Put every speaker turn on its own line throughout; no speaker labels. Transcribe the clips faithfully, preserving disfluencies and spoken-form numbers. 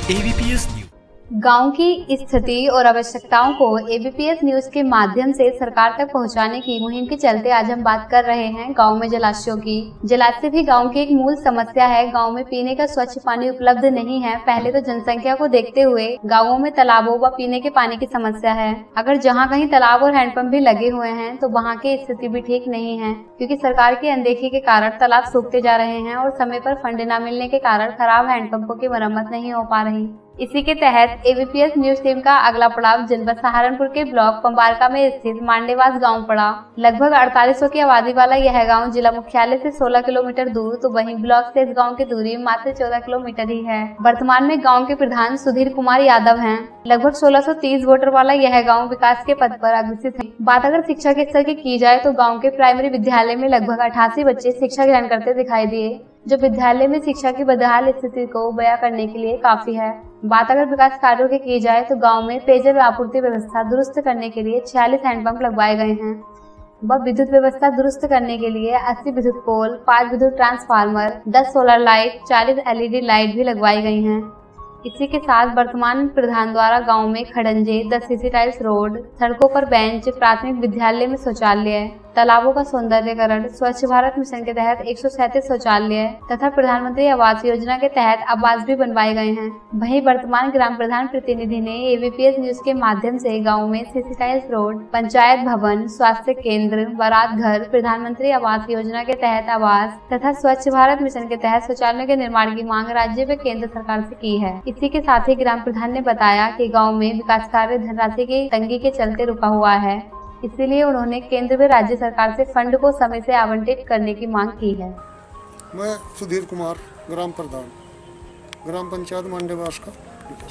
ABPS news
गांव की स्थिति और आवश्यकताओं को एबीपीएस न्यूज के माध्यम से सरकार तक पहुंचाने की मुहिम के चलते आज हम बात कर रहे हैं गांव में जलाशयों की। जलाशय भी गांव की एक मूल समस्या है। गांव में पीने का स्वच्छ पानी उपलब्ध नहीं है। पहले तो जनसंख्या को देखते हुए गांवों में तालाबों व पीने के पानी की समस्या है। अगर जहां कहीं तालाब और हैंडपंप भी लगे हुए हैं तो वहां की स्थिति भी ठीक नहीं है, क्योंकि सरकार की अनदेखी के कारण तालाब सूखते जा रहे हैं और समय पर फंड न मिलने के कारण खराब हैंडपंपों की मरम्मत नहीं हो पा रही। इसी के तहत एबीपीएस न्यूज टीम का अगला पड़ाव जनपद सहारनपुर के ब्लॉक पंबारका में स्थित मांडेवास गांव पड़ा। लगभग अड़तालीस सौ की आबादी वाला यह गांव जिला मुख्यालय से सोलह किलोमीटर दूर तो वहीं ब्लॉक से इस गांव की दूरी मात्र चौदह किलोमीटर ही है। वर्तमान में गांव के प्रधान सुधीर कुमार यादव हैं। लगभग सोलह सौ तीस वोटर वाला यह गाँव विकास के पद पर अग्रसित है। बात अगर शिक्षा के स्तर की की जाए तो गाँव के प्राइमरी विद्यालय में लगभग अठासी बच्चे शिक्षा ग्रहण करते दिखाई दिए, जो विद्यालय में शिक्षा की बदहाल स्थिति को बयां करने के लिए काफी है। बात अगर विकास कार्यों की की जाए तो गांव में पेयजल आपूर्ति व्यवस्था दुरुस्त करने के लिए छियालीस हैंडपंप लगवाए गए हैं व विद्युत व्यवस्था दुरुस्त करने के लिए अस्सी विद्युत पोल, पाँच विद्युत ट्रांसफार्मर, दस सोलर लाइट, चालीस एलईडी लाइट भी लगवाई गई हैं। इसी के साथ वर्तमान प्रधान द्वारा गांव में खड़ंजे, दस सीसी टाइल्स रोड, सड़कों पर बेंच, प्राथमिक विद्यालय में शौचालय, तालाबों का सौंदर्यकरण, स्वच्छ भारत मिशन के तहत एक सौ सैंतीस शौचालय तथा प्रधानमंत्री आवास योजना के तहत आवास भी बनवाए गए हैं। वहीं वर्तमान ग्राम प्रधान प्रतिनिधि ने एबीपीएस न्यूज के माध्यम से गाँव में सीसी टाइल्स रोड, पंचायत भवन, स्वास्थ्य केंद्र, बारात घर, प्रधानमंत्री आवास योजना के तहत आवास तथा स्वच्छ भारत मिशन के तहत शौचालय के निर्माण की मांग राज्य व केंद्र सरकार से की है। इसी के साथ ही ग्राम प्रधान ने बताया कि गाँव में विकास कार्य धनराशि की तंगी के चलते रुका हुआ है, इसीलिए उन्होंने केंद्र व राज्य सरकार से फंड को समय से आवंटित करने की मांग की है।
मैं सुधीर कुमार, ग्राम प्रधान, ग्राम पंचायत मांडेवास का,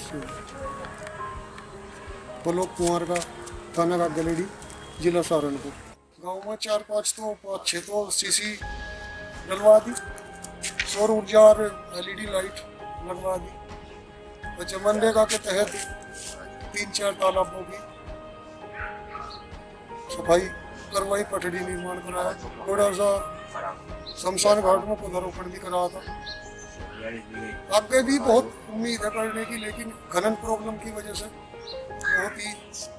ब्लॉक कुंवर का, थाना का गलेडी, जिला सहारनपुर। गांव में चार पाँच तो पाँच छः तो सीसी डलवा दी, सौर ऊर्जा और एलईडी लाइट लगवा दी। मनरेगा के तहत तीन चार तालाबों की सफाई करवाई, पटड़ी निर्माण कराया, थोड़ा सा शमशान घाट में पौधारोपण भी कराया था। आगे भी बहुत उम्मीद है करने की, लेकिन खनन प्रॉब्लम की वजह से बहुत ही